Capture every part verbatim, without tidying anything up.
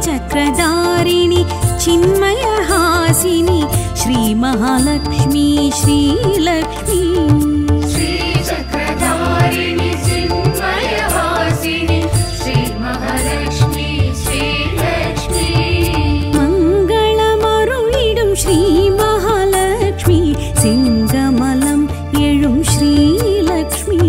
श्रीचक्रधारिणि चिन्मयहासिनि श्रीमहालक्ष्मी श्रीलक्ष्मी श्रीचक्रधारिणि चिन्मयहासिनि श्रीमहालक्ष्मी श्रीलक्ष्मी मङ्गलमरुळिडुं श्रीमहालक्ष्मी सिंगमलं एळुं श्रीलक्ष्मी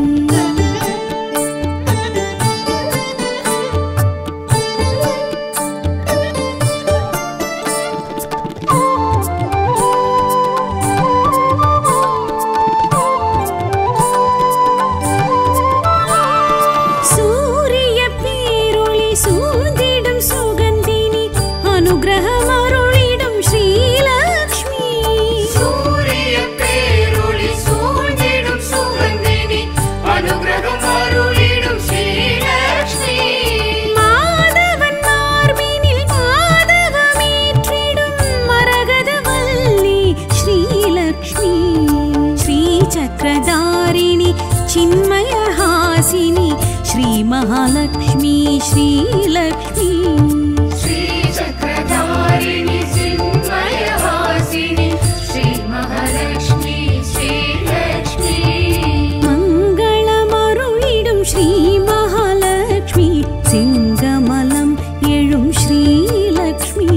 चक्रधारिणि चिन्मयहासिनि श्रीमहालक्ष्मी श्रीलक्ष्मी श्रीचक्रधारिणि चिन्मयहासिनि श्रीमहालक्ष्मी श्रीलक्ष्मी मङ्गलमरुळिडुं श्रीमहालक्ष्मी सिंगमलं एळुं श्रीलक्ष्मी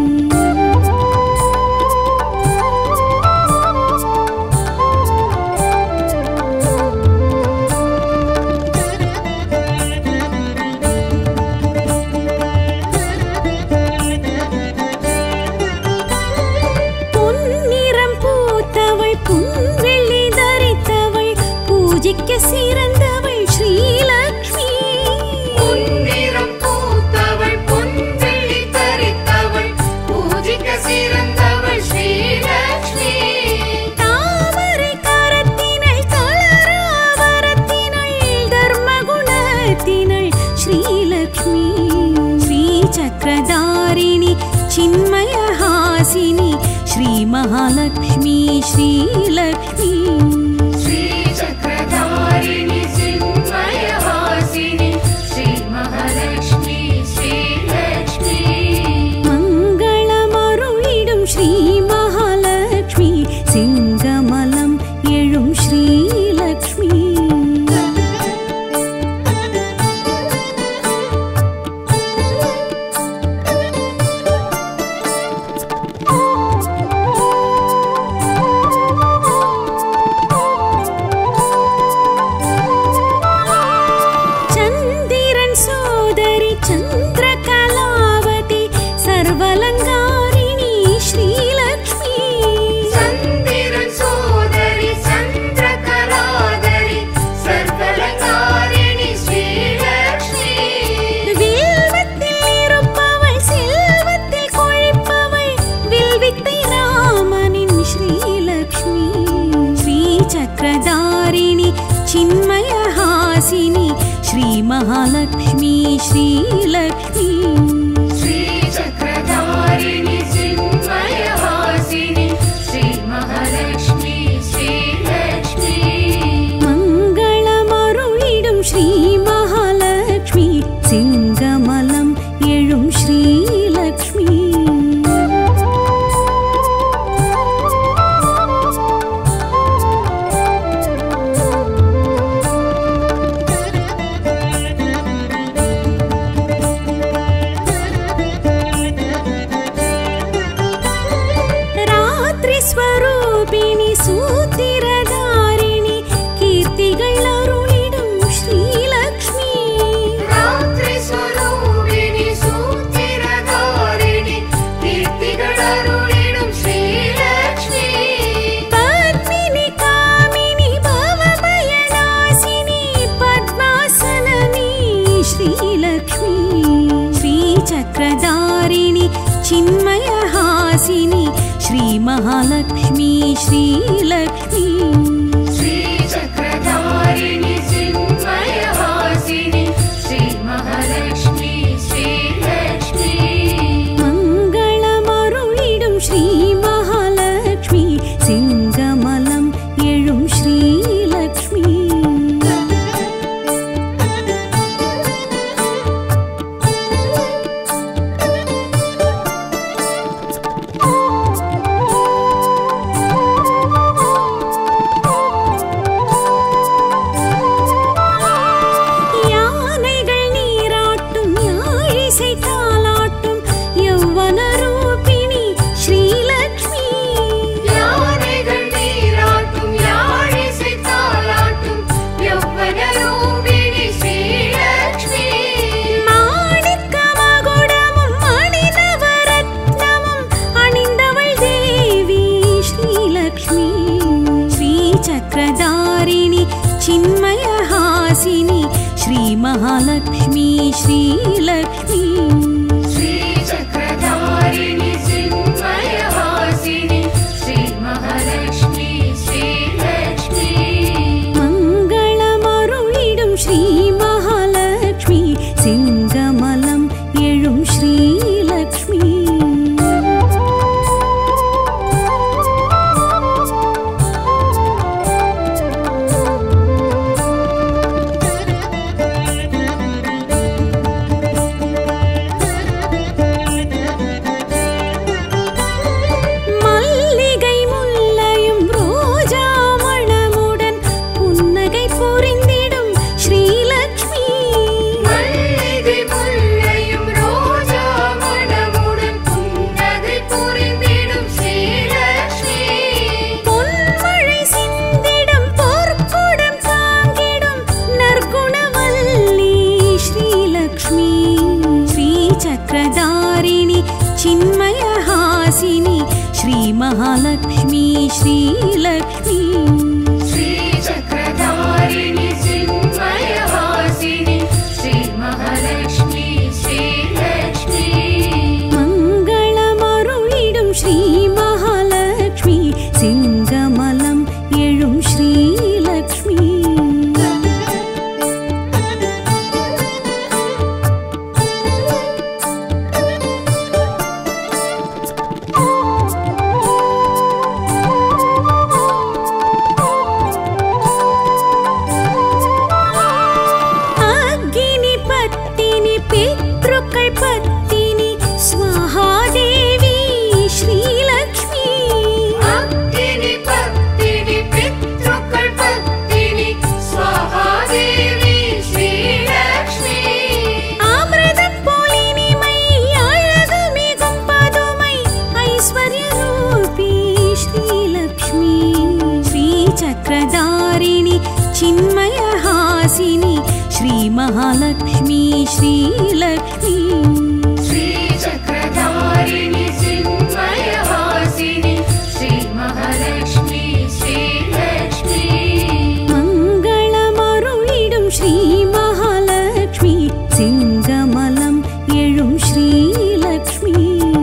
சிறந்தவள் ஸ்ரீலக்ஷ்மி பொன்னிறம் பூத்தவள் பொன்வெள்ளி தரித்தவள் பூஜிக்க சிறந்தவள் ஸ்ரீலக்ஷ்மி தாமரை கரத்தினள் தளராவரத்தினள் தர்மகுணத்தினள் ஸ்ரீலக்ஷ்மி ஸ்ரீசக்கரதாரிணி சின்மயஹாசினி ஸ்ரீமகாலக்ஷ்மி ஸ்ரீலக்ஷ்மி श्रीचक्रधारिणि चिन्मयहासिनि श्रीमहालक्ष्मी श्रीलक्ष्मी मङ्गलमरुळिडुं श्रीमहालक्ष्मी सिंगमलं एळुं श्रीलक्ष्मी चन्द्रकलावती सर्वलङ्कारिणी श्रीलक्ष्मी चन्द्रन सोदरी चन्द्रकलाधरी सर्वलङ्कारिणी श्रीलक्ष्मी विल्वत्तिल इरुप्पवள் செல்வத்தில் கொழிப்பவள் வில்வித்தை ராமனின் श्रीलक्ष्मी श्रीचक्रधारिणि चिन्मयहासिनि श्रीमहालक्ष्मी श्रीलक्ष्मी श्रीचक्रधारिणि चिन्मयहासिनि श्रीमहालक्ष्मी श्रीलक्ष्मी मङ्गलमरुळिडुं श्रीमहालक्ष्मी सिंगमलं एळुं श्रीलक्ष्मी स्वरूपिणि सूतिरधारिणि कीर्तिगळ अरुळिडुं श्रीलक्ष्मी रात्रि स्वरूपिणि सूतिरधारिणि कीर्तिगळ अरुळिडुं श्रीलक्ष्मी पद्मिनि कामिनि भवभयनाशिनि पद्मासननि श्रीलक्ष्मी श्रीचक्रधारिणि चिन्मयहासिनि श्रीमहालक्ष्मी श्रीलक्ष्मी श्रीचक्रधारिणि चिन्मयहासिनि श्रीमहालक्ष्मी श्रीलक्ष्मी मङ्गलमरुळिडुं श्रीमहालक्ष्मी सिंगमलं एळुं श्रीलक्ष्मी யாழிசை தாலாட்டும் யௌவன ரூபிணி ஸ்ரீலக்ஷ்மி. யானைகள் நீராட்டும் யாழிசை தாலாட்டும் யௌவன ரூபிணி ஸ்ரீலக்ஷ்மி. மாணிக்க மகுடமும் மணிநவரத்னமும் அணிந்தவள் தேவி ஸ்ரீலக்ஷ்மி. ஸ்ரீ சக்கரதாரிணி சின்மயஹாசினி ஸ்ரீ மகாலக்ஷ்மி ஸ்ரீலக்ஷ்மி. श्रीचक्रधारिणि चिन्मयवासिनि श्रीमहालक्ष्मी श्रीलक्ष्मी. மங்களமருளிடும் ஸ்ரீ மகாலக்ஷ்மி சிங்கமலம் எழும் ஸ்ரீலக்ஷ்மி. மல்லிகை முல்லையும் ரோஜா மணமுடன் புன்னகை புரிந்திடும் ஸ்ரீலக்ஷ்மி. மல்லிகை முல்லையும் ரோஜா மணமுடன் புன்னகை புரிந்திடும் ஸ்ரீலக்ஷ்மி. பொன்மழை சிந்திடும் பொற்குடம் தாங்கிடும் நற்குணவல்லி ஸ்ரீலக்ஷ்மி. ஸ்ரீ சக்கரதாரிணி சின்மயஹாசினி ஸ்ரீ மகாலக்ஷ்மி ஸ்ரீலக்ஷ்மி. श्रीचक्रधारिणि चिन्मयवासिनि श्रीमहालक्ष्मी श्रीलक्ष्मी. மங்களமருளிடும் ஸ்ரீ மகாலக்ஷ்மி சிங்கமலம் எழும் ஸ்ரீலக்ஷ்மி. அக்னி பத்தினி பித்ருக்கள் பத்தினி ஸ்வஹாதேவி ஸ்ரீலக்ஷ்மி. அக்னி பத்தினி பித்ருக்கள் பத்தினி ஸ்வஹாதேவி ஸ்ரீலக்ஷ்மி. அமிர்தம் போல் இனிமை அழகு மிகும் பதுமை ஐஸ்வர்ய ரூபி ஸ்ரீலக்ஷ்மி. ஸ்ரீ சக்கரதாரிணி சின்மயஹாசினி ஸ்ரீ மகாலக்ஷ்மி ஸ்ரீலக்ஷ்மி. श्रीचक्रधारिणि चिन्मयवासिनि श्रीमहालक्ष्मी श्रीलक्ष्मी. மங்களமருளிடும் ஸ்ரீ மகாலக்ஷ்மி சிங்கமலம் எழும் ஸ்ரீலக்ஷ்மி.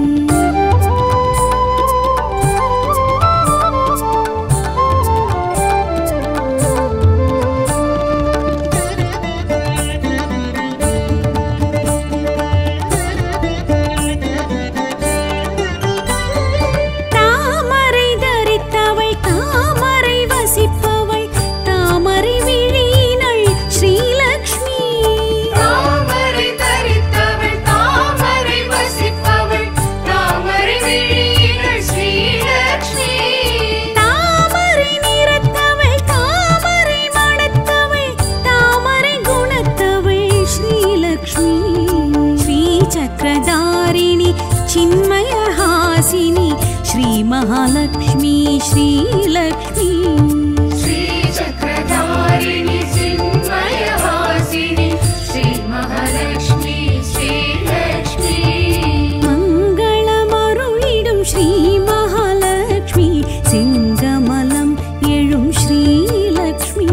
தாமரை தரித்தவள் தாமரை வசிப்பவள் தாமரை விழியினள் ஸ்ரீலக்ஷ்மி. தாமரை தரித்தவள் தாமரை வசிப்பவள் தாமரை விழியினள் ஸ்ரீலக்ஷ்மி. தாமரை நிறத்தவள் தாமரை மணத்தவள் தாமரை குணத்தவள் ஸ்ரீலக்ஷ்மி. ஸ்ரீ சக்கரதாரிணி சின்மயஹாசினி ஸ்ரீ மகாலக்ஷ்மி ஸ்ரீலக்ஷ்மி. श्रीचक्रधारिणि चिन्मयवासिनि श्रीमहालक्ष्मी श्रीलक्ष्मी. மங்களமருளிடும் ஸ்ரீ மகாலக்ஷ்மி சிங்கமலம் எழும் ஸ்ரீலக்ஷ்மி.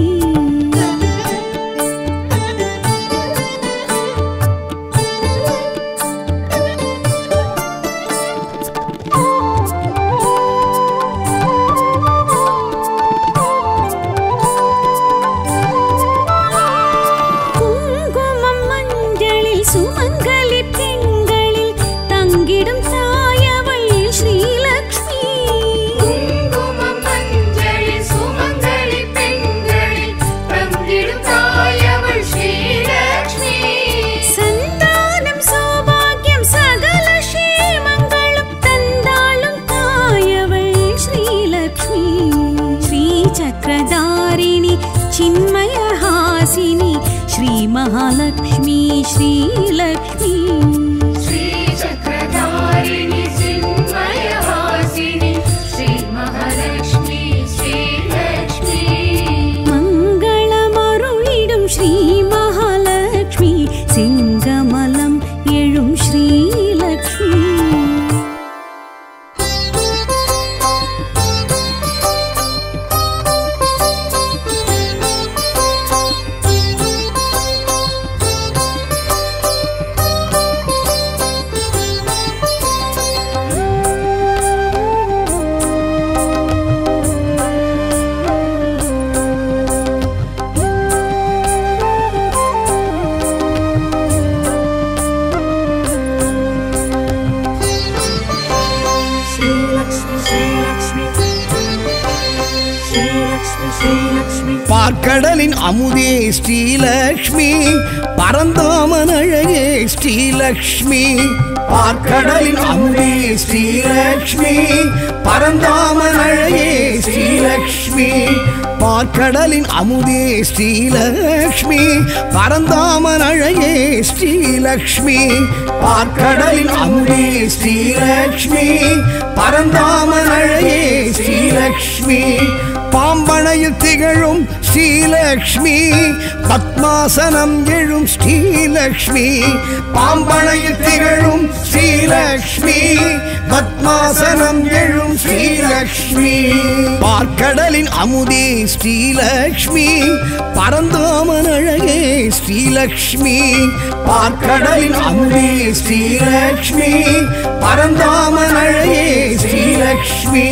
பார்க்கடலின் அமுதே ஸ்ரீலக்ஷ்மி பரந்தாமன் அழகே ஸ்ரீலக்ஷ்மி பார்க்கடலின் அமுதே ஸ்ரீலக்ஷ்மி பரந்தாமன் அழகே ஸ்ரீலக்ஷ்மி பார்க்கடலின் அமுதே ஸ்ரீலக்ஷ்மி பரந்தாமன் அழகே ஸ்ரீலக்ஷ்மி பார்க்கடலின் அமுதே ஸ்ரீலக்ஷ்மி பரந்தாமன் அழகே ஸ்ரீலக்ஷ்மி பாம்பனையில் திகழும் ஸ்ரீலக்ஷ்மி பத்மாசனம் எழும் ஸ்ரீலக்ஷ்மி பாம்பனையில் திகழும் ஸ்ரீலக்ஷ்மி பத்மாசனம் எழும் ஸ்ரீலக்ஷ்மி பார்க்கடலின் அமுதே ஸ்ரீலக்ஷ்மி பரந்தாமன் அழகே ஸ்ரீலக்ஷ்மி பார்க்கடலின் அமுதே ஸ்ரீலக்ஷ்மி பரந்தாமன் அழகே ஸ்ரீலக்ஷ்மி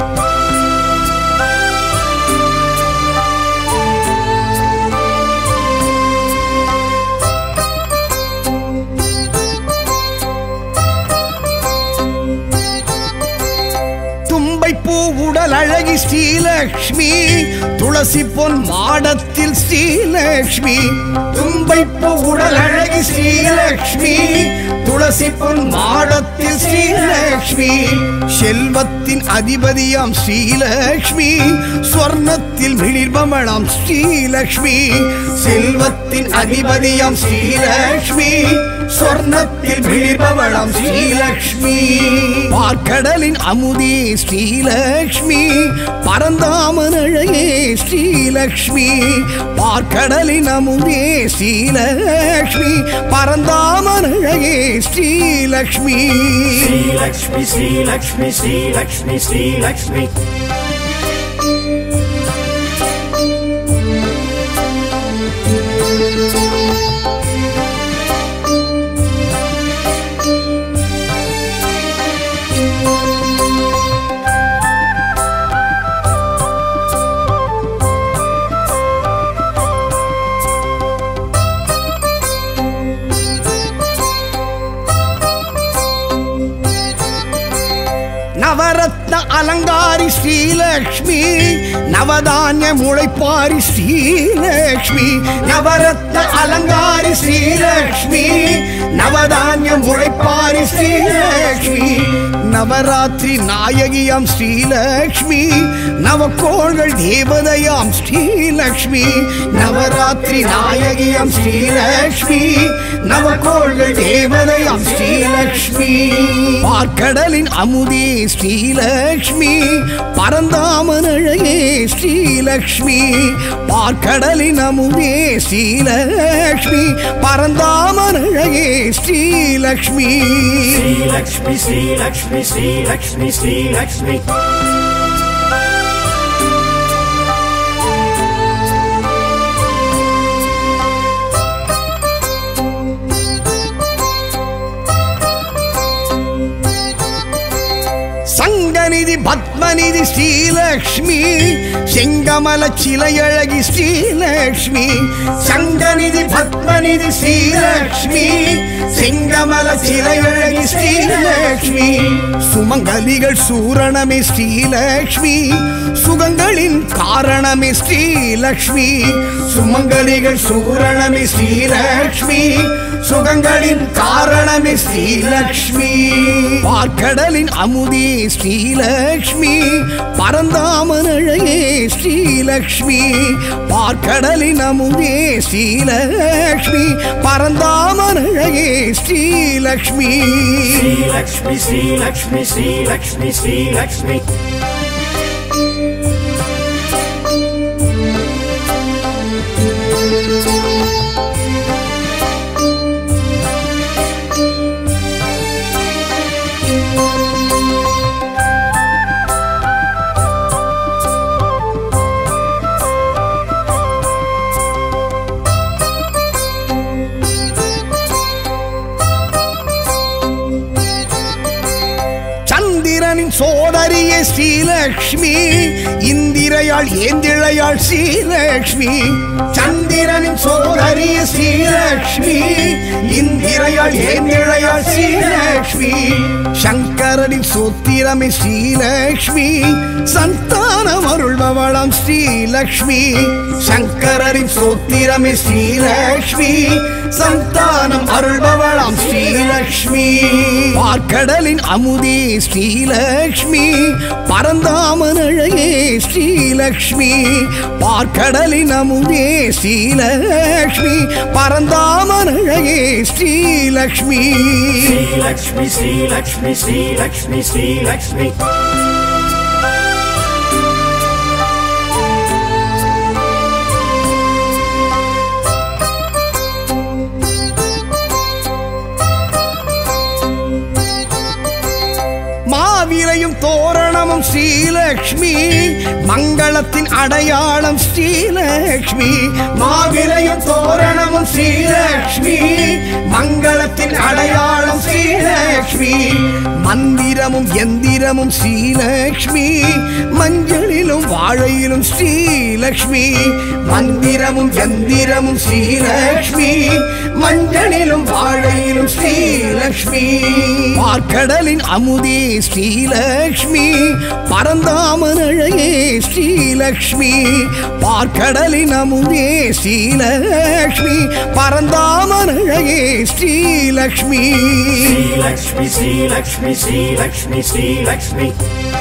உடல் அழகி ஸ்ரீலக்ஷ்மி துளசி பொன் மாடத்தில் ஸ்ரீலக்ஷ்மி தும்பைப்பு உடல் அழகி ஸ்ரீலக்ஷ்மி துளசி பொன் மாடத்தில் ஸ்ரீலக்ஷ்மி செல்வத்தின் அதிபதியாம் ஸ்ரீலக்ஷ்மி ஸ்வர்ணத்தில் மிளிர்பமணாம் ஸ்ரீலக்ஷ்மி செல்வத்தின் அதிபதியாம் ஸ்ரீலக்ஷ்மி ஸ்வர்ணத்தில் மிளிர்பவளாம் ஸ்ரீலக்ஷ்மி பார்க்கடலின் அமுதே ஸ்ரீலக்ஷ்மி பரந்தாமன் அழகே ஸ்ரீலக்ஷ்மி பார்க்கடலின் அமுதே ஸ்ரீலக்ஷ்மி பரந்தாமன் அழகே ஸ்ரீலக்ஷ்மி ஸ்ரீலக்ஷ்மி ஸ்ரீலக்ஷ்மி ஸ்ரீலக்ஷ்மி ஸ்ரீலக்ஷ்மி நவரத்ன அலங்காரி ஸ்ரீலக்ஷ்மி நவதானிய முளைப்பாரி ஸ்ரீலக்ஷ்மி நவரத்ன அலங்காரி ஸ்ரீலக்ஷ்மி நவதானிய முளைப்பாரி ஸ்ரீலக்ஷ்மி நவராத்திரி நாயகியாம் ஸ்ரீலக்ஷ்மி நவக்கோள்கள் தேவதையாம் ஸ்ரீலக்ஷ்மி நவராத்திரி நாயகியாம் ஸ்ரீலக்ஷ்மி நவக்கோள்கள் தேவதையாம் ஸ்ரீலக்ஷ்மி பார்க்கடலின் அமுதே ஸ்ரீலக்ஷ்மி பரந்தாமன் அழகே ஸ்ரீலக்ஷ்மி பார்க்கடலின் அமுதே ஸ்ரீலக்ஷ்மி பரந்தாமன் அழகே ஸ்ரீலக்ஷ்மி ஸ்ரீலக்ஷ்மி ஸ்ரீலக்ஷ்மி ஸ்ரீலக்ஷ்மி ஸ்ரீலக்ஷ்மி சங்கநிதி பத்மநிதி ஸ்ரீலக்ஷ்மி செங்கமல சிலையழகி ஸ்ரீலக்ஷ்மி சங்கநிதி பத்மநிதி ஸ்ரீலக்ஷ்மி செங்கமல சிலையழகி ஸ்ரீலக்ஷ்மி சுமங்கலிகள் சூரணமே ஸ்ரீலக்ஷ்மி சுகங்களின் காரணமே ஸ்ரீலக்ஷ்மி சுமங்கலிகள் சூரணமே ஸ்ரீலக்ஷ்மி சுகங்களின் காரணமே ஸ்ரீலக்ஷ்மி பார்க்கடலின் அமுதே ஸ்ரீலக்ஷ்மி பரந்தாமன் அழகே ஸ்ரீலக்ஷ்மி பார்க்கடலின் அமுதே ஸ்ரீலக்ஷ்மி பரந்தாமன் அழகே ஸ்ரீலக்ஷ்மி ஸ்ரீலக்ஷ்மி ஸ்ரீலக்ஷ்மி ஸ்ரீலக்ஷ்மி ஸ்ரீலக்ஷ்மி சந்திரனின் சோதரியே ஸ்ரீலக்ஷ்மி இந்திரையாள் ஏந்திழையாள் ஸ்ரீலக்ஷ்மி சந்திரனின் சோதரியே ஸ்ரீலக்ஷ்மி இந்திரையாள் ஏந்திழையாள் ஸ்ரீலக்ஷ்மி சங்கரனின் சோத்திரமே ஸ்ரீலக்ஷ்மி சந்தானம் அருள்பவளாம் ஸ்ரீலக்ஷ்மி சங்கரனின் சோத்திரமே ஸ்ரீலக்ஷ்மி சந்தானம் அருள்பவளாம் ஸ்ரீலக்ஷ்மி பார்க்கடலின் அமுதே ஸ்ரீலக்ஷ்மி பரந்தாமன் அழகே ஸ்ரீலக்ஷ்மி பார்க்கடலின் அமுதே ஸ்ரீலக்ஷ்மி பரந்தாமன் அழகே ஸ்ரீலக்ஷ்மி ஸ்ரீலக்ஷ்மி ஸ்ரீலக்ஷ்மி ஸ்ரீலக்ஷ்மி ஸ்ரீலக்ஷ்மி மாவிலையும் தோரணமும் ஸ்ரீலக்ஷ்மி மங்களத்தின் அடையாளம் ஸ்ரீலக்ஷ்மி மாவிலையும் தோரணமும் ஸ்ரீலக்ஷ்மி மங்களத்தின் அடையாளம் ஸ்ரீலக்ஷ்மி மந்திரமும் எந்திரமும் ஸ்ரீலக்ஷ்மி மஞ்சளிலும் வாழையிலும் ஸ்ரீலக்ஷ்மி மந்திரமும் எந்திரமும் ஸ்ரீலக்ஷ்மி மஞ்சளிலும் வாழையிலும் ஸ்ரீலக்ஷ்மி பார்க்கடலின் அமுதே ஸ்ரீலக்ஷ்மி பரந்தாமன் அழகே ஸ்ரீலக்ஷ்மி பார்க்கடலின் அமுதே ஸ்ரீலக்ஷ்மி பரந்தாமன் அழகே ஸ்ரீலக்ஷ்மி ஸ்ரீலக்ஷ்மி ஸ்ரீலக்ஷ்மி ஸ்ரீலக்ஷ்மி ஸ்ரீலக்ஷ்மி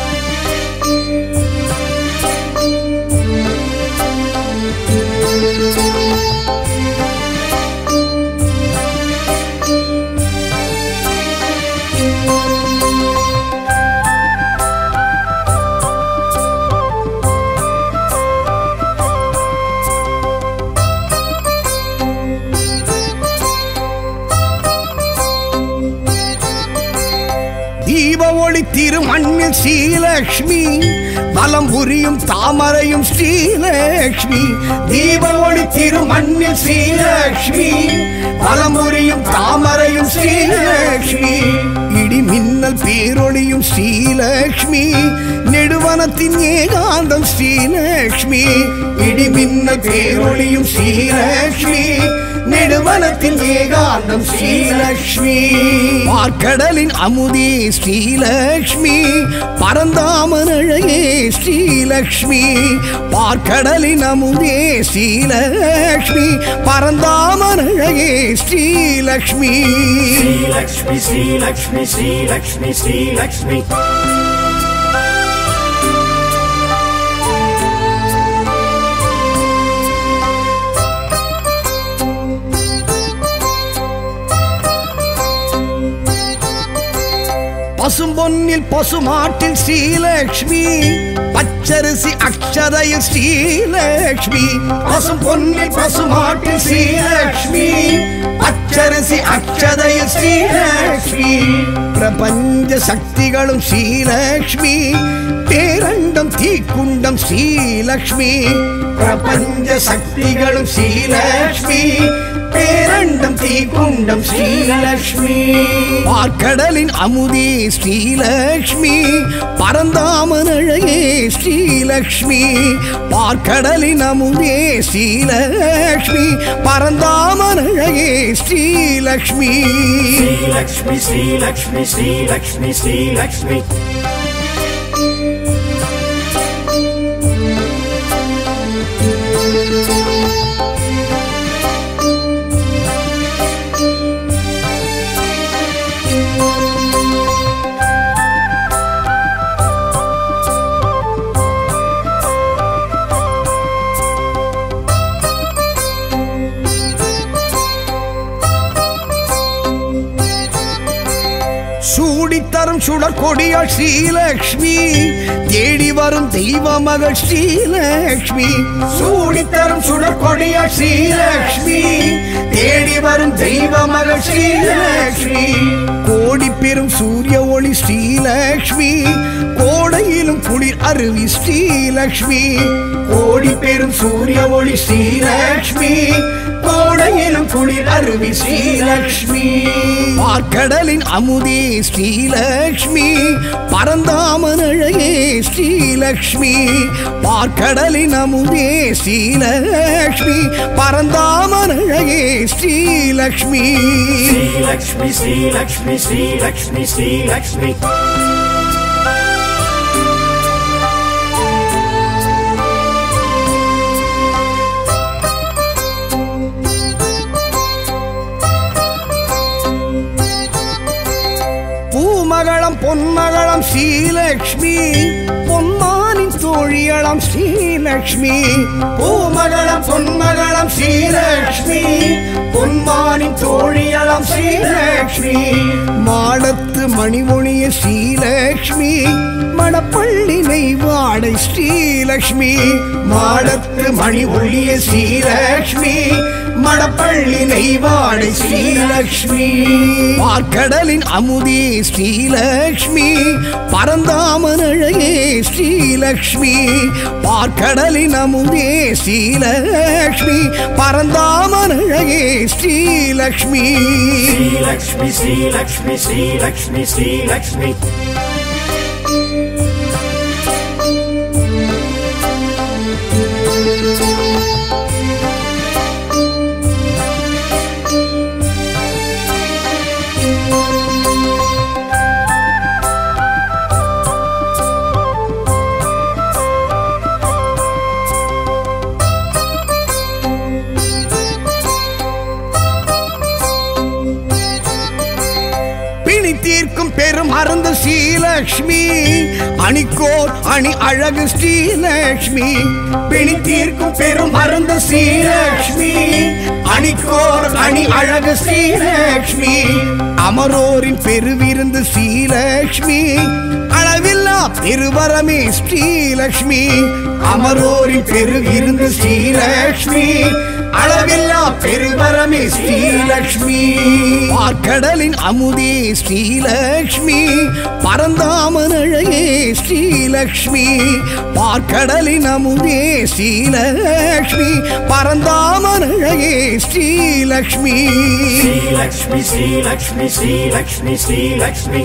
தீப ஒளி திருமண்ணில் ஸ்ரீலக்ஷ்மி வலம் புரியும் தாமரையும் ஸ்ரீலக்ஷ்மி தீப ஒளி திருமண்ணில் ஸ்ரீலக்ஷ்மி வலம் புரியும் தாமரையும் ஸ்ரீலக்ஷ்மி இடி மின்னல் பேரொளியும் ஸ்ரீலக்ஷ்மி நெடுவனத்தின் ஏகாந்தம் ஸ்ரீலக்ஷ்மி இடி மின்னல் பேரொளியும் ஸ்ரீலக்ஷ்மி நெடுவனத்தின் ஏகாந்தம் ஸ்ரீலக்ஷ்மி பார்க்கடலின் அமுதே ஸ்ரீலக்ஷ்மி பரந்தாமன் அழகே ஸ்ரீலக்ஷ்மி பார்க்கடலின் அமுதே ஸ்ரீலக்ஷ்மி பரந்தாமன் அழகே ஸ்ரீலக்ஷ்மி ஸ்ரீலக்ஷ்மி ஸ்ரீலக்ஷ்மி ஸ்ரீலக்ஷ்மி ஸ்ரீலக்ஷ்மி பசும்பொன்னில் பசுமாட்டில் ஸ்ரீலக்ஷ்மி பச்சரிசி அக்ஷதையில் ஸ்ரீலக்ஷ்மி பசும்பொன்னில் பசுமாட்டில் ஸ்ரீலக்ஷ்மி பச்சரிசி அக்ஷதையில் ஸ்ரீலக்ஷ்மி பிரபஞ்ச சக்திகளும் ஸ்ரீலக்ஷ்மி பேரண்டம் தீக்குண்டம் ஸ்ரீலக்ஷ்மி பிரபஞ்ச சக்திகளும் ஸ்ரீலக்ஷ்மி பேரண்டம் தீக்குண்டம் ஸ்ரீலக்ஷ்மி பார்க்கடலின் அமுதே ஸ்ரீலக்ஷ்மி பரந்தாமன் அழகே ஸ்ரீலக்ஷ்மி பார்க்கடலின் அமுதே ஸ்ரீலக்ஷ்மி பரந்தாமன் அழகே ஸ்ரீலக்ஷ்மி ஸ்ரீலக்ஷ்மி ஸ்ரீலக்ஷ்மி ஸ்ரீலக்ஷ்மி ஸ்ரீலக்ஷ்மி சூடித்தரும் சுடற்கொடியாள் ஸ்ரீலக்ஷ்மி தேடி வரும் தெய்வ மகள் ஸ்ரீலக்ஷ்மி சூடித்தரும் சுடற்கொடியாள் ஸ்ரீலக்ஷ்மி தேடி வரும் தெய்வ மகள் ஸ்ரீலக்ஷ்மி கோடி பெரும் சூரிய ஒளி ஸ்ரீலக்ஷ்மி கோடையிலும் குளிர் அருவி ஸ்ரீலக்ஷ்மி கோடி பெரும் சூரிய ஒளி ஸ்ரீலக்ஷ்மி கோடையிலும் குளிர் அருவி ஸ்ரீலக்ஷ்மி பார்க்கடலின் அமுதே ஸ்ரீலக்ஷ்மி பரந்தாமன் அழகே ஸ்ரீலக்ஷ்மி பார்க்கடலின் அமுதே ஸ்ரீலக்ஷ்மி பரந்தாமன் அழகே ஸ்ரீலக்ஷ்மி ஸ்ரீலக்ஷ்மி ஸ்ரீலக்ஷ்மி ஸ்ரீலக்ஷ்மி ஸ்ரீலக்ஷ்மி பூமகளம் பொன்மகளம் ஸ்ரீலக்ஷ்மி பொன்மானின் தோழியளம் ஸ்ரீலக்ஷ்மி பூமகளம் பொன்மகளம் ஸ்ரீலக்ஷ்மி பொன்மானின் தோழியளம் ஸ்ரீலக்ஷ்மி மாடத்து மணிமொழிய ஸ்ரீலக்ஷ்மி மணப்பள்ளி நெய்வாடை ஸ்ரீலக்ஷ்மி மாடத்து மணி ஒளிய ஸ்ரீலக்ஷ்மி மணப்பள்ளி நெய்வாடை ஸ்ரீலக்ஷ்மி பார்க்கடலின் அமுதே ஸ்ரீலக்ஷ்மி பரந்தாமன் அழகே ஸ்ரீலக்ஷ்மி பார்க்கடலின் அமுதே ஸ்ரீலக்ஷ்மி பரந்தாமன் அழகே ஸ்ரீலக்ஷ்மி ஸ்ரீலக்ஷ்மி ஸ்ரீலக்ஷ்மி ஸ்ரீலக்ஷ்மி ஸ்ரீலக்ஷ்மி தீர்க்கும் பெரும் அருந்த ஸ்ரீலக்ஷ்மி அணிக்கோர் அணி அழகு ஸ்ரீலக்ஷ்மி பிணி தீர்க்கும் பெரும் அருந்த ஸ்ரீலக்ஷ்மி அணிக்கோர் அணி அழகு ஸ்ரீலக்ஷ்மி அமரோரின் பெருவிருந்து ஸ்ரீலக்ஷ்மி அளவில்லா பெருவரமே ஸ்ரீலக்ஷ்மி அமரோரின் பெருவிருந்து ஸ்ரீலக்ஷ்மி அளவில்லா பெருவரமே ஸ்ரீலக்ஷ்மி பார்க்கடலின் அமுதே ஸ்ரீலக்ஷ்மி பரந்தாமன் அழகே ஸ்ரீலக்ஷ்மி பார்க்கடலின் அமுதே ஸ்ரீலக்ஷ்மி பரந்தாமன் அழகே ஸ்ரீலக்ஷ்மி ஸ்ரீலக்ஷ்மி ஸ்ரீலக்ஷ்மி ஸ்ரீலக்ஷ்மி ஸ்ரீலக்ஷ்மி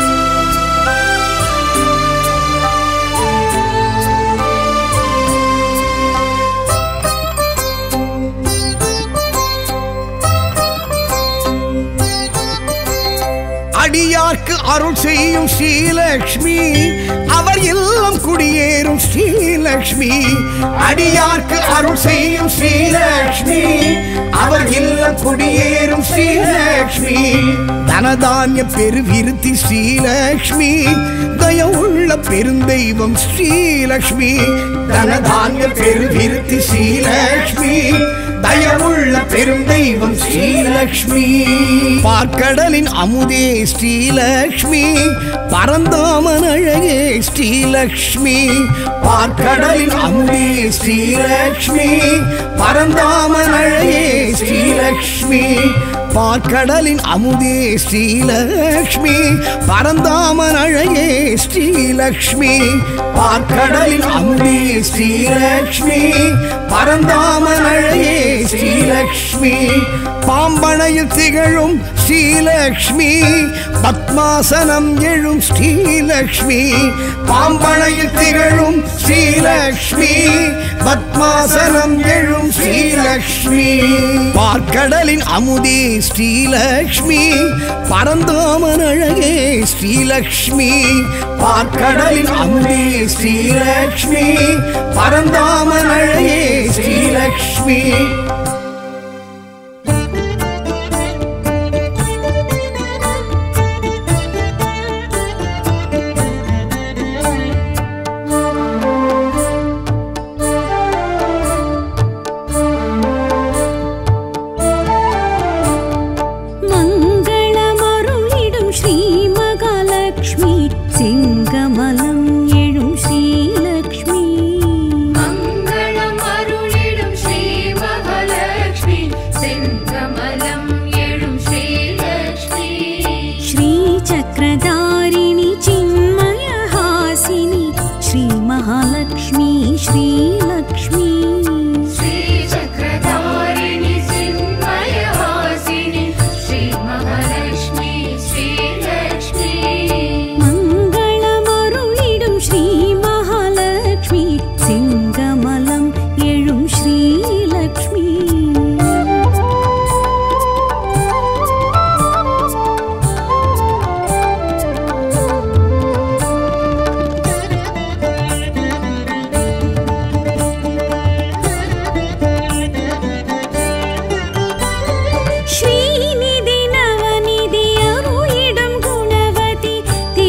அடியார்க்கு அருள் செய்யும் ஸ்ரீலக்ஷ்மி அவர் இல்லம் குடியேறும் ஸ்ரீலக்ஷ்மி அடியார்க்கு அருள் செய்யும் ஸ்ரீலக்ஷ்மி அவர் இல்லம் குடியேறும் ஸ்ரீலக்ஷ்மி தனதானிய பெருவிருத்தி ஸ்ரீலக்ஷ்மி தயவுள்ள பெருந்தெய்வம் ஸ்ரீலக்ஷ்மி தனதானிய பெருவிருத்தி ஸ்ரீலக்ஷ்மி தயவுள்ள பெருந்தெய்வம் ஸ்ரீலக்ஷ்மி பார்க்கடலின் அமுதே ஸ்ரீலக்ஷ்மி பரந்தாமன் அழகே ஸ்ரீலக்ஷ்மி பார்க்கடலின் அமுதே ஸ்ரீலக்ஷ்மி பரந்தாமன் அழகே ஸ்ரீலக்ஷ்மி பார்க்கடலின் அமுதே ஸ்ரீலக்ஷ்மி பரந்தாமன் அழகே ஸ்ரீலக்ஷ்மி பார்க்கடலின் அமுதே ஸ்ரீலக்ஷ்மி பரந்தாமன் அழகே ஸ்ரீலக்ஷ்மி பாம்பனையில் திகழும் ஸ்ரீலக்ஷ்மி பத்மாசனம் எழும் ஸ்ரீலக்ஷ்மி பாம்பனையில் திகழும் ஸ்ரீலக்ஷ்மி பத்மாசனம் எழும் ஸ்ரீலக்ஷ்மி பார்க்கடலின் அமுதே ஸ்ரீலக்ஷ்மி பரந்தாமன் அழகே ஸ்ரீலக்ஷ்மி பார்க்கடலின் அமுதே ஸ்ரீலக்ஷ்மி பரந்தாமன் அழகே ஸ்ரீலக்ஷ்மி மங்களமருளிடும் ஸ்ரீ மகாலட்சுமி சிங்கமலம் எழும் ஸ்ரீலக்ஷ்மி மங்களம் அருளிடும் ஸ்ரீ மகாலட்சுமி சிங்கமலம் எழும் ஸ்ரீலக்ஷ்மி ஸ்ரீ சக்கரதாரிணி சின்மயஹாசினி ஸ்ரீ மகாலட்சுமி ஸ்ரீலக்ஷ்மி ஸ்ரீ சக்கரதாரிணி சின்மயஹாசினி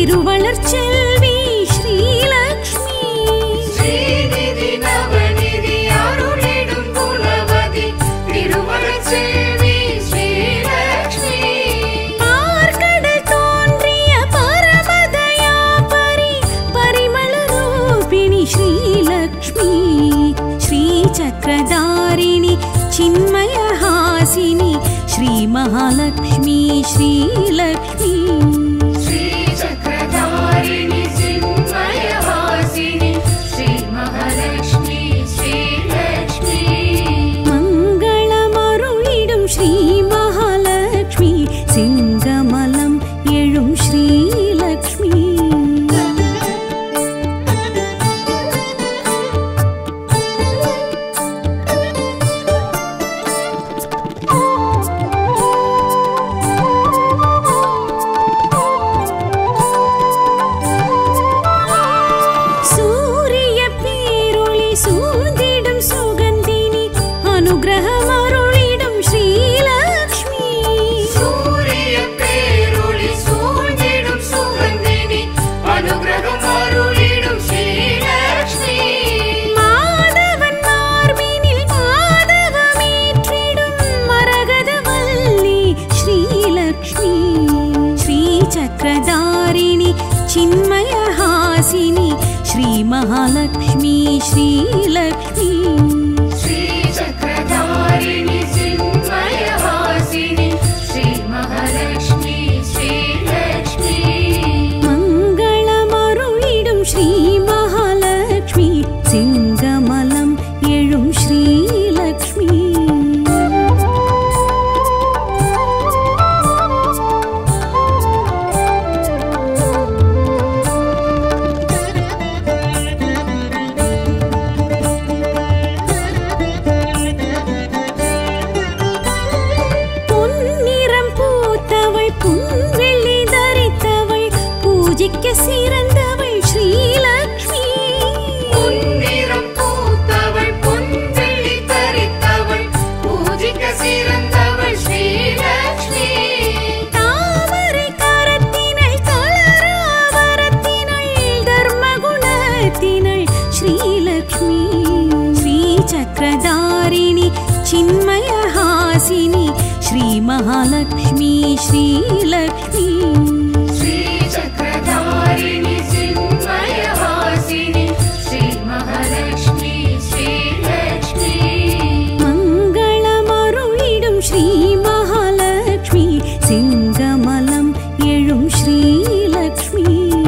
திருவளர்ச்செல்வி ஸ்ரீலக்ஷ்மி ஸ்ரீநிதி நவநிதி அருளிடும் குலவதி திருவளர்ச்செல்வி ஸ்ரீலக்ஷ்மி பார்க்கடல் தோன்றிய பரமதயா பரி பரிமள ரூபிணி ஸ்ரீலக்ஷ்மி ஸ்ரீ சக்கரதாரிணி चिन्मयहासिनी श्री महालक्ष्मी श्रीलक्ष्मी श्रीचक्रधारिणि चिन्मयहासिनि श्री महालक्ष्मी श्रीलक्ष्मी मङ्गलमरुळिडुं श्री महालक्ष्मी सिंगमलं एळुं श्रीलक्ष्मी चक्रधारिणि चिन्मयहासिनि श्री महालक्ष्मी श्रीलक्ष्मी श्रीचक्रधारिणि चिन्मयहासिनि श्री महालक्ष्मी श्रीलक्ष्मी मङ्गलमरुळिडुं श्री महालक्ष्मी सिंगमलं एळुं श्रीलक्ष्मी சிறந்தவள் ஸ்ரீலக்ஷ்மி பொன்னிறம் பூத்தவள் பொன்வெள்ளி தரித்தவள் பூஜிக்க சிறந்தவள் ஸ்ரீலக்ஷ்மி தாமரை கரத்தினள் தளராவரத்தினள் தர்மகுணத்தினள் ஸ்ரீலக்ஷ்மி ஸ்ரீ சக்கரதாரிணி சின்மயஹாசினி ஸ்ரீ மகாலக்ஷ்மி ஸ்ரீலக்ஷ்மி श्रीचक्रधारिणि चिन्मयहासिनि श्री महालक्ष्मी श्रीलक्ष्मी मङ्गलमरुळिडुं श्री महालक्ष्मी सिंगमलं एळुं श्रीलक्ष्मी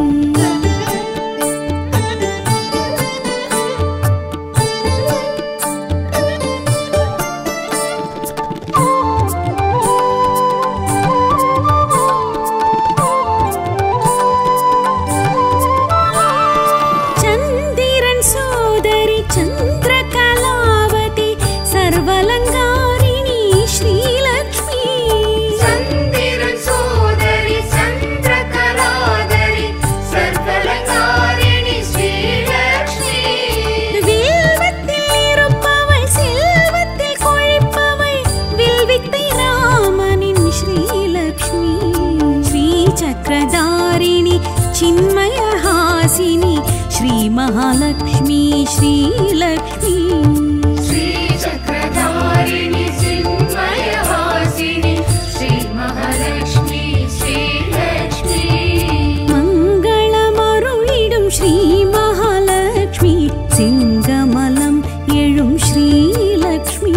चन्द्रकलावती सर्वलङ्कारिणी श्रीलक्ष्मी चन्दिरन् सोदरि चन्द्रकलाधरि सर्वलङ्कारिणि श्रीलक्ष्मी வில்வத்தில் இருப்பவள் செல்வத்தில் கொழிப்பவள் வில்வித்தை ராமனின் ஸ்ரீலக்ஷ்மி ஸ்ரீ சக்கரதாரிணி சின்மயஹாசினி श्री महालक्ष्मी श्रीलक्ष्मी श्रीचक्रधारिणि चिन्मयहासिनि श्री महालक्ष्मी श्रीलक्ष्मी मङ्गलमरुळिडुं श्री महालक्ष्मी सिंगमलं एळुं श्रीलक्ष्मी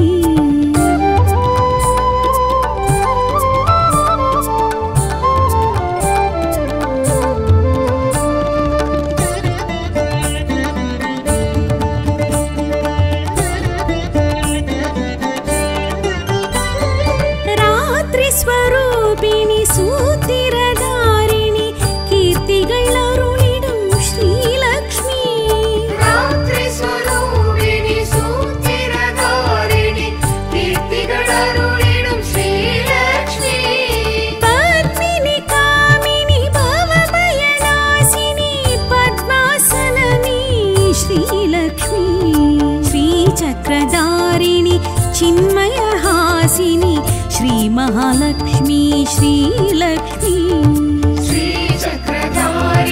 स्वरूपिणि सूतिरधारिणि कीर्तिगळ अरुळिडुं श्रीलक्ष्मी रात्रि स्वरूपिणि सूतिरधारिणि कीर्तिगळ अरुळिडुं श्रीलक्ष्मी पद्मिनि कामिनि भवभयनाशिनि पद्मासननि श्रीलक्ष्मी श्रीचक्रधारिणि चिन्मयहासिनि श्री महालक्ष्मी श्रीलक्ष्मी श्रीचक्रधारिणि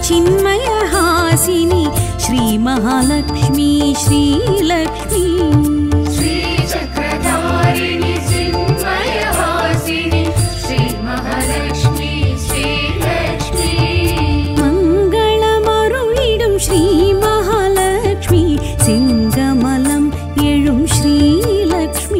चिन्मयहासिनि श्रीमहालक्ष्मी श्रीलक्ष्मी श्रीचक्रधारिणि चिन्मयहासिनि श्रीमहालक्ष्मी श्रीलक्ष्मी मङ्गलमरुळिडुं श्रीमहालक्ष्मी सिंगमलं एळुं श्रीलक्ष्मी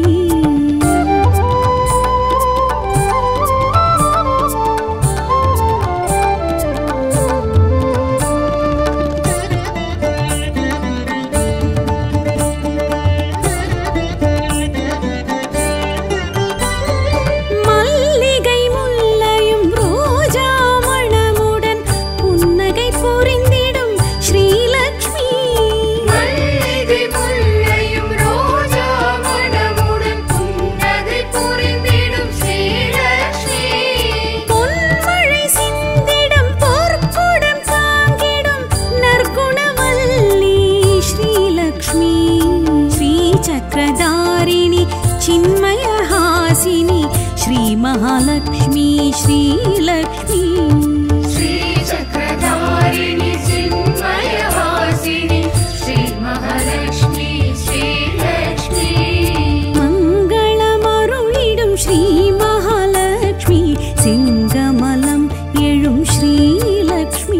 चक्रधारिणि चिन्मयहासिनि श्रीमहालक्ष्मी श्रीलक्ष्मी श्रीचक्रधारिणि चिन्मयहासिनि श्रीमहालक्ष्मी श्रीलक्ष्मी मङ्गलमरुळिडुं श्रीमहालक्ष्मी सिंगमलं एळुं श्रीलक्ष्मी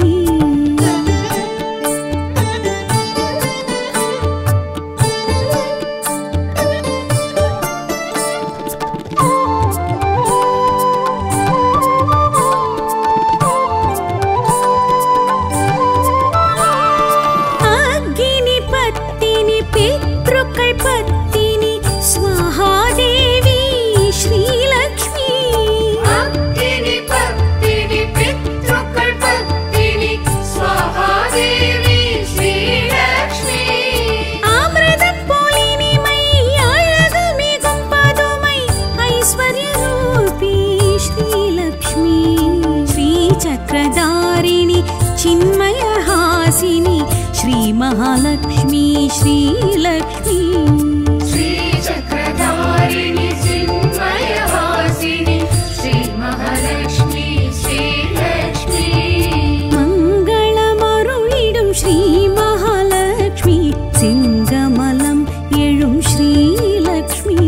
चक्रधारिणि चिन्मयहासिनि श्रीमहालक्ष्मी श्रीलक्ष्मी श्रीचक्रधारिणि चिन्मयहासिनि श्रीमहालक्ष्मी श्रीलक्ष्मी मङ्गलमरुळिडुं श्रीमहालक्ष्मी सिंगमलं एळुं श्रीलक्ष्मी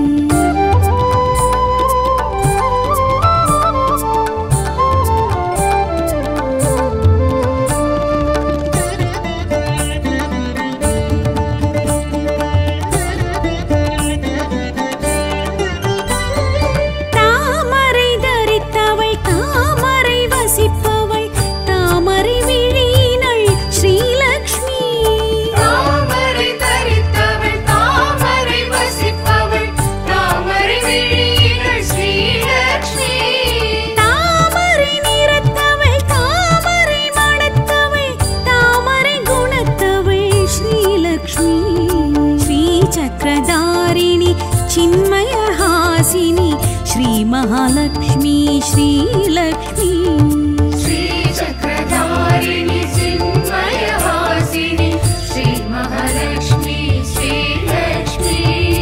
चक्रधारिणि चिन्मयहासिनि श्रीमहालक्ष्मी श्रीलक्ष्मी श्रीचक्रधारिणि चिन्मयहासिनि श्रीमहालक्ष्मी श्रीलक्ष्मी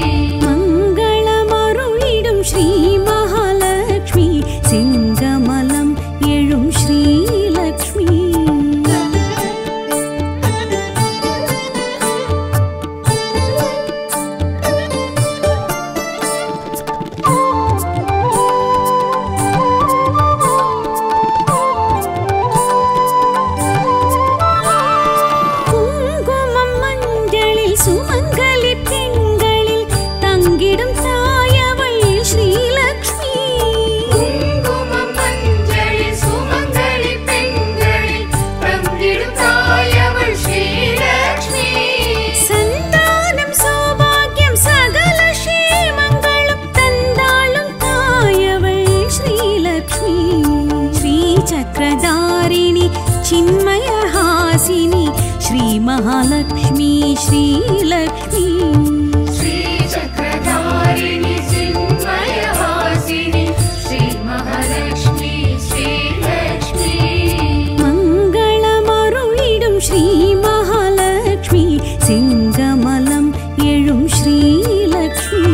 मङ्गलमरुळिडुं श्रीमहालक्ष्मी सिंगमलं एळुं श्रीलक्ष्मी चक्रधारिणि चिन्मयहासिनि श्रीमहालक्ष्मी श्रीलक्ष्मी श्रीचक्रधारिणि चिन्मयहासिनि श्रीमहालक्ष्मी श्रीलक्ष्मी मङ्गलमरुळिडुं श्रीमहालक्ष्मी सिंगमलं एळुं श्रीलक्ष्मी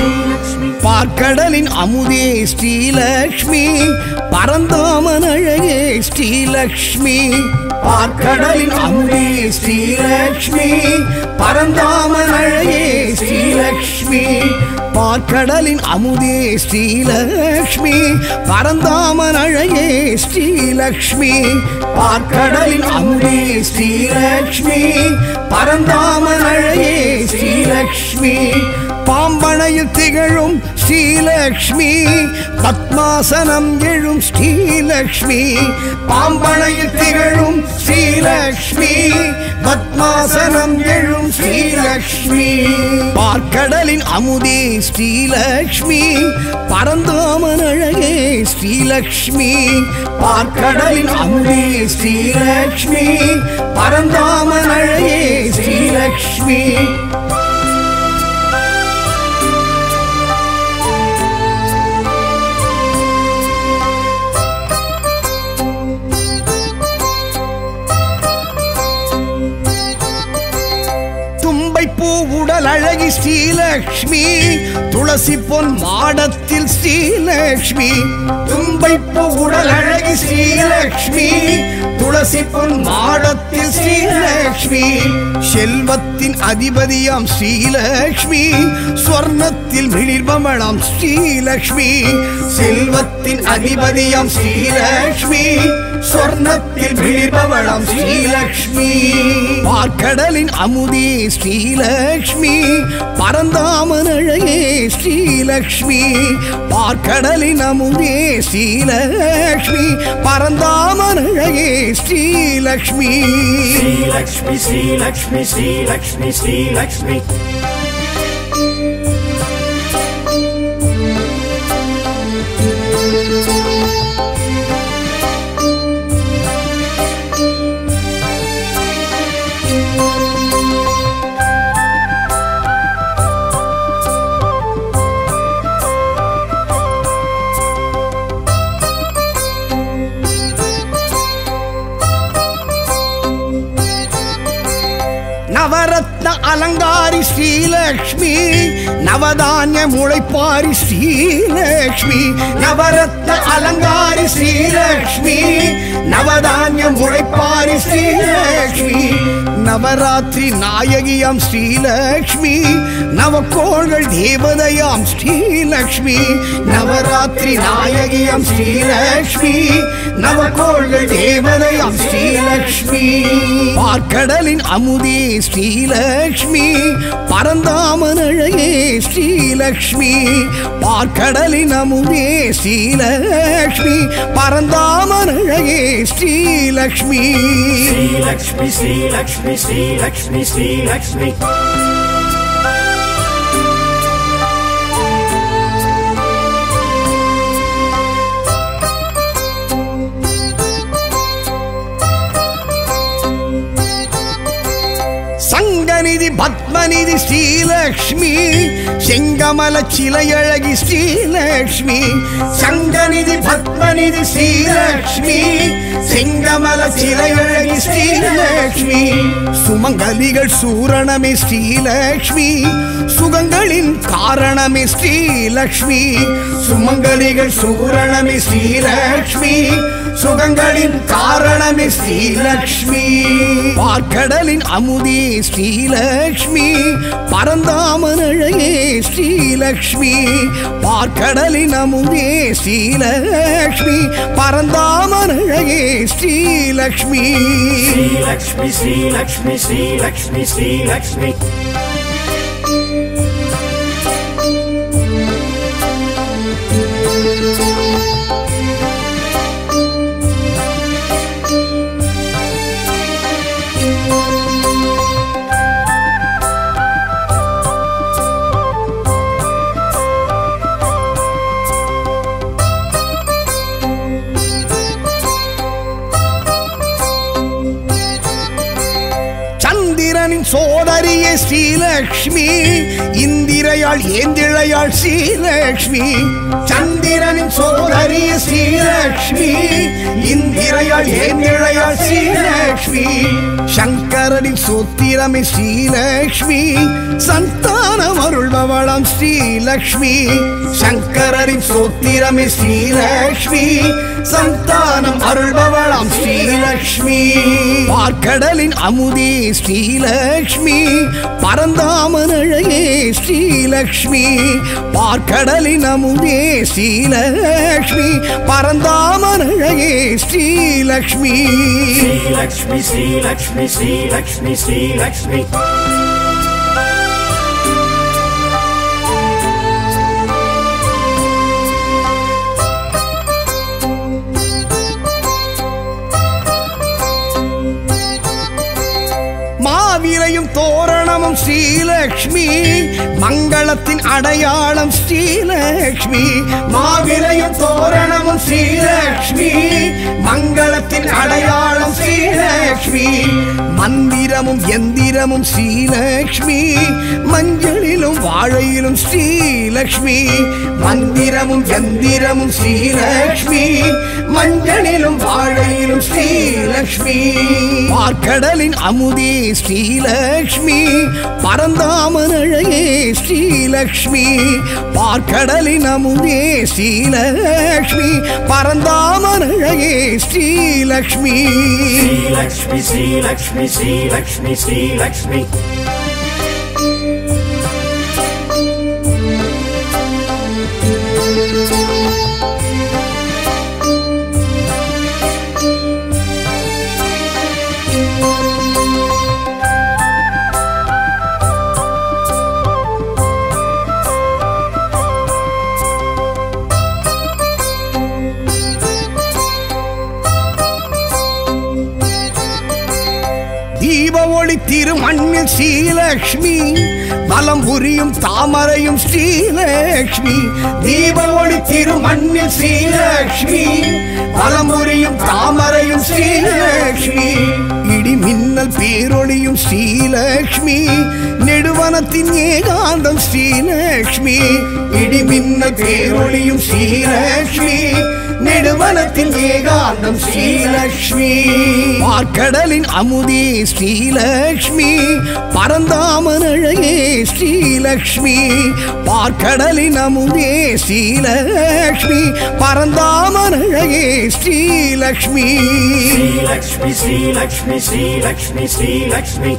பார்க்கடலின் அமுதே ஸ்ரீலக்ஷ்மி பரந்தாமன் அழகே ஸ்ரீலக்ஷ்மி பார்க்கடலின் அமுதே ஸ்ரீலக்ஷ்மி பரந்தாமன் அழகே ஸ்ரீலக்ஷ்மி பார்க்கடலின் அமுதே ஸ்ரீலக்ஷ்மி பரந்தாமன் அழகே ஸ்ரீலக்ஷ்மி பார்க்கடலின் அமுதே ஸ்ரீலக்ஷ்மி பரந்தாமன் அழகே ஸ்ரீலக்ஷ்மி பாம்பனையில் திகழும் ஸ்ரீலக்ஷ்மி பத்மாசனம் எழும் ஸ்ரீலக்ஷ்மி பாம்பனையில் திகழும் ஸ்ரீலக்ஷ்மி பத்மாசனம் எழும் ஸ்ரீலக்ஷ்மி பார்க்கடலின் அமுதே ஸ்ரீலக்ஷ்மி பரந்தாமன் அழகே ஸ்ரீலக்ஷ்மி பார்க்கடலின் அமுதே ஸ்ரீலக்ஷ்மி பரந்தாமன் அழகே ஸ்ரீலக்ஷ்மி பூவுடல் அழகி ஸ்ரீலக்ஷ்மி துளசி பொன் மாடத்தில் ஸ்ரீலக்ஷ்மி தும்பை பூவுடல் அழகி ஸ்ரீலக்ஷ்மி துளசி பொன் மாடத்தில் ஸ்ரீலக்ஷ்மி செல்வத்தின் அதிபதியாம் ஸ்ரீலக்ஷ்மி ஸ்வர்ணத்தில் விழிர்பமளாம் ஸ்ரீலக்ஷ்மி செல்வத்தின் அதிபதியாம் ஸ்ரீலக்ஷ்மி ஸ்வர்ணத்தில் விழிர்பவளாம் ஸ்ரீலக்ஷ்மி பார்க்கடலின் அமுதே ஸ்ரீலக்ஷ்மி பரந்தாமன் அழகே ஸ்ரீலக்ஷ்மி பார்க்கடலின் அமுதே ஸ்ரீலக்ஷ்மி பரந்தாமன் அழகே ஸ்ரீலக்ஷ்மி ஸ்ரீலக்ஷ்மி ஸ்ரீலக்ஷ்மி ஸ்ரீலக்ஷ்மி ஸ்ரீலக்ஷ்மி நவரத்ன அலங்காரி ஸ்ரீலக்ஷ்மி நவதானிய முளைப்பாரி ஸ்ரீலக்ஷ்மி நவரத்ன அலங்காரி ஸ்ரீலக்ஷ்மி நவதானிய முளைப்பாரி ஸ்ரீலக்ஷ்மி நவராத்திரி நாயகியாம் ஸ்ரீலக்ஷ்மி நவக்கோள்கள் தேவதையாம் ஸ்ரீலக்ஷ்மி நவராத்திரி நாயகியாம் ஸ்ரீலக்ஷ்மி நவக்கோள்கள் தேவதையாம் ஸ்ரீலக்ஷ்மி பார்க்கடலின் அமுதே ஸ்ரீலக்ஷ்மி பரந்தாமன் அழகே ஸ்ரீலக்ஷ்மி பார்க்கடலின் அமுதே ஸ்ரீலக்ஷ்மி பரந்தாமன் அழகே ஸ்ரீலக்ஷ்மி ஸ்ரீலக்ஷ்மி ஸ்ரீலக்ஷ்மி ஸ்ரீலக்ஷ்மி ஸ்ரீலக்ஷ்மி சங்கநிதி பத்மநிதி ஸ்ரீலக்ஷ்மி செங்கமல சிலையழகி ஸ்ரீலக்ஷ்மி சங்கநிதி பத்மநிதி ஸ்ரீலக்ஷ்மி செங்கமல சிலையழகி ஸ்ரீலக்ஷ்மி சுமங்கலிகள் சூரணமே ஸ்ரீலக்ஷ்மி சுகங்களின் காரணமே ஸ்ரீலக்ஷ்மி சுமங்கலிகள் சூரணமே ஸ்ரீலக்ஷ்மி சுகங்களின் காரணமே ஸ்ரீலக்ஷ்மி பார்க்கடலின் அமுதே ஸ்ரீலக்ஷ்மி பரந்தாமன் அழகே ஸ்ரீலக்ஷ்மி பார்க்கடலின் அமுதே ஸ்ரீலக்ஷ்மி பரந்தாமன் அழகே ஸ்ரீலக்ஷ்மி ஸ்ரீலக்ஷ்மி ஸ்ரீலக்ஷ்மி ஸ்ரீலக்ஷ்மி ஸ்ரீலக்ஷ்மி சந்திரனின் சோதரியே ஸ்ரீலக்ஷ்மி இந்திரையாள் ஏந்திழையாள் ஸ்ரீலக்ஷ்மி சந்திரனின் சோதரிய ஸ்ரீலக்ஷ்மி இந்திரையாள் ஏந்திழையாள் ஸ்ரீலக்ஷ்மி சங்கரனின் சோத்திரமே ஸ்ரீலக்ஷ்மி சந்தானம் அருள்பவளாம் ஸ்ரீலக்ஷ்மி சங்கரனின் சோத்திரமே ஸ்ரீலக்ஷ்மி சந்தானம் அருள்பவளாம் ஸ்ரீலக்ஷ்மி பார்க்கடலின் அமுதே ஸ்ரீலக்ஷ்மி பரந்தாமன் அழகே ஸ்ரீலக்ஷ்மி பார்க்கடலின் அமுதே ஸ்ரீலக்ஷ்மி பரந்தாமன் அழகே ஸ்ரீலக்ஷ்மி ஸ்ரீலக்ஷ்மி ஸ்ரீலக்ஷ்மி ஸ்ரீலக்ஷ்மி ஸ்ரீலக்ஷ்மி மாவிலையும் தோரணமும் ஸ்ரீலக்ஷ்மி மங்களத்தின் அடையாளம் ஸ்ரீலக்ஷ்மி மாவிலையும் தோரணமும் ஸ்ரீலக்ஷ்மி மங்களத்தின் அடையாளம் ஸ்ரீலக்ஷ்மி மந்திரமும் எந்திரமும் ஸ்ரீலக்ஷ்மி மஞ்சளிலும் வாழையிலும் ஸ்ரீலக்ஷ்மி மந்திரமும் எந்திரமும் ஸ்ரீலக்ஷ்மி மஞ்சளிலும் வாழையிலும் ஸ்ரீலக்ஷ்மி பார்க்கடலின் அமுதே ஸ்ரீலக்ஷ்மி பரந்தாமன் அழகே ஸ்ரீலக்ஷ்மி பார்க்கடலின் அமுதே ஸ்ரீலக்ஷ்மி பரந்தாமன் அழகே ஸ்ரீலக்ஷ்மி ஸ்ரீலக்ஷ்மி ஸ்ரீலக்ஷ்மி ஸ்ரீலக்ஷ்மி ஸ்ரீலக்ஷ்மி தீப ஒளி திருமண்ணில் ஸ்ரீலக்ஷ்மி வலம் புரியும் தாமரையும் ஸ்ரீலக்ஷ்மி தீப ஒளி திருமண்ணில் ஸ்ரீலக்ஷ்மி வலம் புரியும் தாமரையும் ஸ்ரீலக்ஷ்மி இடி மின்னல் பேரொளியும் ஸ்ரீலக்ஷ்மி நெடுவனத்தின் ஏகாந்தம் ஸ்ரீலக்ஷ்மி இடி மின்னல் பேரொளியும் ஸ்ரீலக்ஷ்மி நெடுவனத்தின் ஏகாந்தம் ஸ்ரீலக்ஷ்மி பார்க்கடலின் அமுதே ஸ்ரீலக்ஷ்மி பரந்தாமன் அழகே ஸ்ரீலக்ஷ்மி பார்க்கடலின் அமுதே ஸ்ரீலக்ஷ்மி பரந்தாமன் அழகே ஸ்ரீலக்ஷ்மி ஸ்ரீலக்ஷ்மி ஸ்ரீலக்ஷ்மி ஸ்ரீலக்ஷ்மி ஸ்ரீலக்ஷ்மி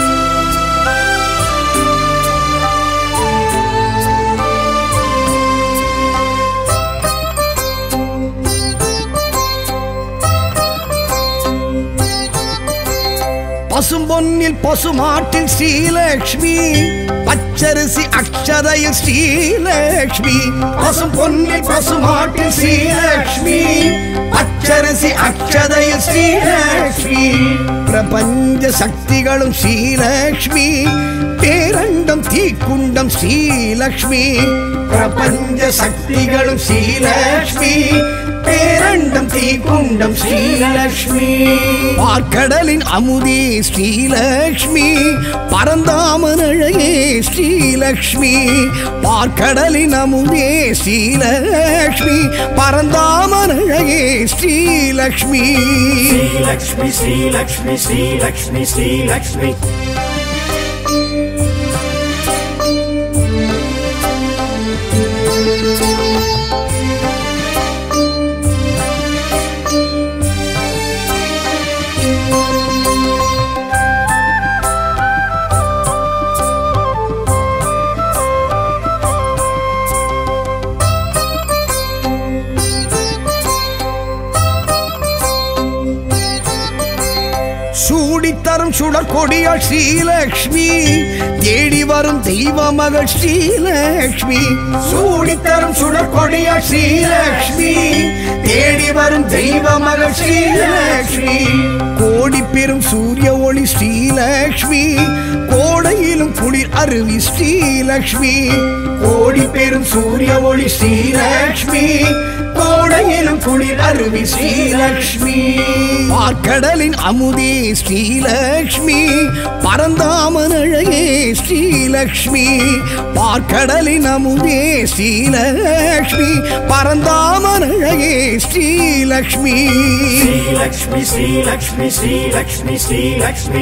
பசும்பொன்னில் பசுமாட்டில் ஸ்ரீலக்ஷ்மி பச்சரிசி அக்ஷதையில் ஸ்ரீலக்ஷ்மி பசும்பொன்னில் பசுமாட்டில் ஸ்ரீலக்ஷ்மி பச்சரிசி அக்ஷதையில் ஸ்ரீலக்ஷ்மி பிரபஞ்ச சக்திகளும் ஸ்ரீலக்ஷ்மி பேரண்டம் தீக்குண்டம் ஸ்ரீலக்ஷ்மி பிரபஞ்ச சக்திகளும் ஸ்ரீலக்ஷ்மி பேரண்டம் தீக்குண்டம் ஸ்ரீலக்ஷ்மி பார்க்கடலின் அமுதே ஸ்ரீலக்ஷ்மி பரந்தாமன் அழகே ஸ்ரீலக்ஷ்மி பார்க்கடலின் அமுதே ஸ்ரீலக்ஷ்மி பரந்தாமன் அழகே ஸ்ரீலக்ஷ்மி ஸ்ரீலக்ஷ்மி ஸ்ரீலக்ஷ்மி ஸ்ரீலக்ஷ்மி ஸ்ரீலக்ஷ்மி சூடித்தரும் சுடர் கொடியாள் ஸ்ரீலக்ஷ்மி தேடி வரும் தெய்வ மகள் ஸ்ரீலக்ஷ்மி சூடித்தரும் சுடர் கொடியாள் ஸ்ரீலக்ஷ்மி தேடி வரும் தெய்வ மகள் ஸ்ரீலக்ஷ்மி கோடி பெரும் சூரிய ஒளி ஸ்ரீலக்ஷ்மி கோடையிலும் குளிர் அருவி ஸ்ரீலக்ஷ்மி கோடி பெரும் சூரிய ஒளி ஸ்ரீலக்ஷ்மி கோடையிலும் குளிர் அருவி ஸ்ரீலக்ஷ்மி பார்க்கடலின் அமுதே ஸ்ரீலக்ஷ்மி பரந்தாமன் அழகே ஸ்ரீலக்ஷ்மி பார்க்கடலின் அமுதே ஸ்ரீலக்ஷ்மி பரந்தாமன் அழகே ஸ்ரீலக்ஷ்மி ஸ்ரீலக்ஷ்மி ஸ்ரீலக்ஷ்மி ஸ்ரீலக்ஷ்மி ஸ்ரீலக்ஷ்மி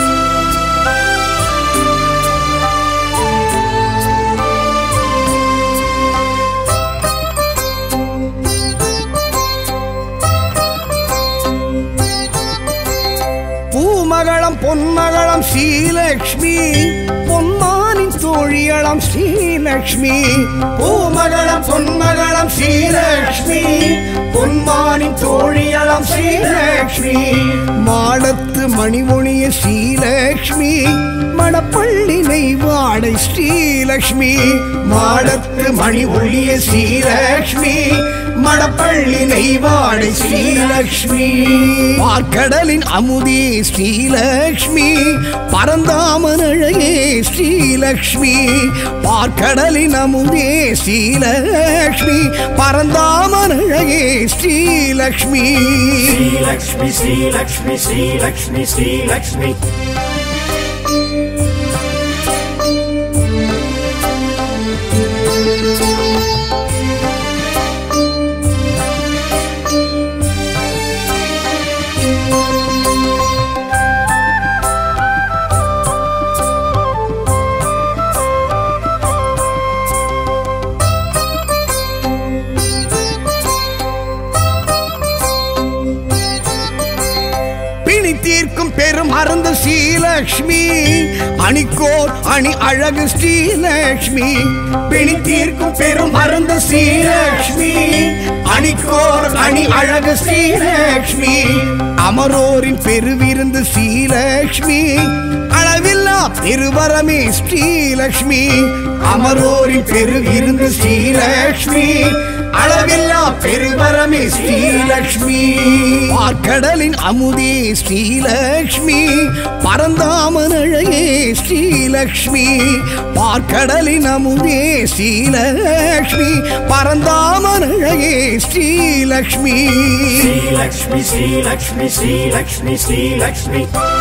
பூமகளம் பொன்மகளம் ஸ்ரீலக்ஷ்மி பொன்மானின் தோழியளம் ஸ்ரீலக்ஷ்மி பூமகளம் பொன்மகளம் ஸ்ரீலக்ஷ்மி பொன்மானின் தோழியளம் ஸ்ரீலக்ஷ்மி மாடத்து மணிமொழிய ஸ்ரீலக்ஷ்மி மணப்பள்ளி நெய்வாடை ஸ்ரீலக்ஷ்மி மாடத்து மணி ஒளிய ஸ்ரீலக்ஷ்மி மணப்பள்ளி நெய்வாடை ஸ்ரீலக்ஷ்மி பார்க்கடலின் அமுதே ஸ்ரீலக்ஷ்மி பரந்தாமன் அழகே ஸ்ரீலக்ஷ்மி பார்க்கடலின் அமுதே ஸ்ரீலக்ஷ்மி பரந்தாமன் அழகே ஸ்ரீலக்ஷ்மி ஸ்ரீலக்ஷ்மி ஸ்ரீலக்ஷ்மி ஸ்ரீலக்ஷ்மி ஸ்ரீலக்ஷ்மி தீர்க்கும் பெரும் அருந்த ஸ்ரீலக்ஷ்மி அணிக்கோர் அணி அழகு ஸ்ரீலக்ஷ்மி பிணி தீர்க்கும் பெரும் அருந்த ஸ்ரீலக்ஷ்மி அணிக்கோர் அணி அழகு ஸ்ரீலக்ஷ்மி அமரோரின் பெருவிருந்து ஸ்ரீலக்ஷ்மி அளவில்லா பெருவரமே ஸ்ரீலக்ஷ்மி அமரோரின் பெருவிருந்து ஸ்ரீலக்ஷ்மி அளவில்லா பெருவரமே ஸ்ரீலக்ஷ்மி பார்க்கடலின் அமுதே ஸ்ரீலக்ஷ்மி பரந்தாமன் அழகே ஸ்ரீலக்ஷ்மி பார்க்கடலின் அமுதே ஸ்ரீலக்ஷ்மி பரந்தாமன் அழகே ஸ்ரீலக்ஷ்மி ஸ்ரீலக்ஷ்மி ஸ்ரீலக்ஷ்மி ஸ்ரீலக்ஷ்மி ஸ்ரீலக்ஷ்மி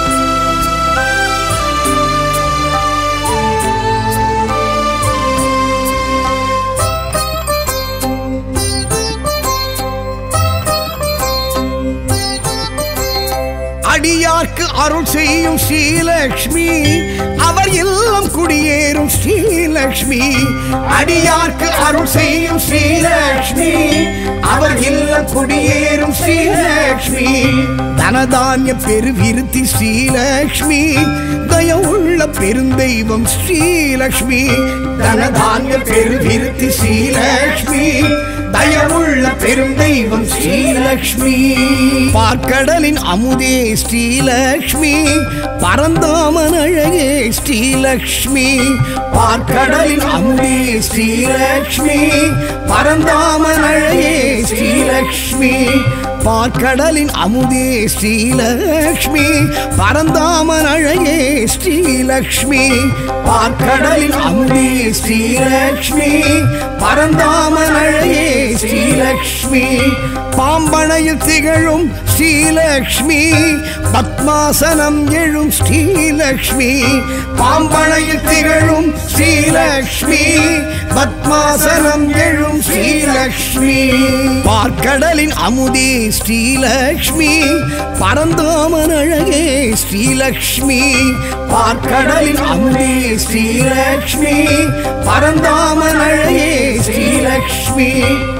அடியார்க்கு அருள் செய்யும் ஸ்ரீலக்ஷ்மி அவர் இல்லம் குடியேறும் ஸ்ரீலக்ஷ்மி அடியார்க்கு அருள் செய்யும் ஸ்ரீலக்ஷ்மி அவர் இல்லம் குடியேறும் ஸ்ரீலக்ஷ்மி தனதானிய பெருவிருத்தி ஸ்ரீலக்ஷ்மி தயவுள்ள பெருந்தெய்வம் ஸ்ரீலக்ஷ்மி தனதானிய பெருவிருத்தி ஸ்ரீலக்ஷ்மி தயவுள்ள பெருந்தெய்வம் ஸ்ரீலக்ஷ்மி பார்க்கடலின் அமுதே ஸ்ரீலக்ஷ்மி பரந்தாமன் அழகே ஸ்ரீலக்ஷ்மி பார்க்கடலின் அமுதே ஸ்ரீலக்ஷ்மி பரந்தாமன் அழகே ஸ்ரீலக்ஷ்மி பார்க்கடலின் அமுதே ஸ்ரீலக்ஷ்மி பரந்தாமன் அழகே ஸ்ரீலக்ஷ்மி பார்க்கடலின் அமுதே ஸ்ரீலக்ஷ்மி பரந்தாமன் அழகே ஸ்ரீலக்ஷ்மி பாம்பனையில் திகழும் ஸ்ரீலக்ஷ்மி பத்மாசனம் எழும் ஸ்ரீலக்ஷ்மி பாம்பனையில் திகழும் ஸ்ரீலக்ஷ்மி பத்மாசனம் எழும் ஸ்ரீலக்ஷ்மி பார்க்கடலின் அமுதே ஸ்ரீலக்ஷ்மி பரந்தாமன் அழகே ஸ்ரீலக்ஷ்மி பார்க்கடலின் அமுதே ஸ்ரீலக்ஷ்மி பரந்தாமன் அழகே ஸ்ரீலக்ஷ்மி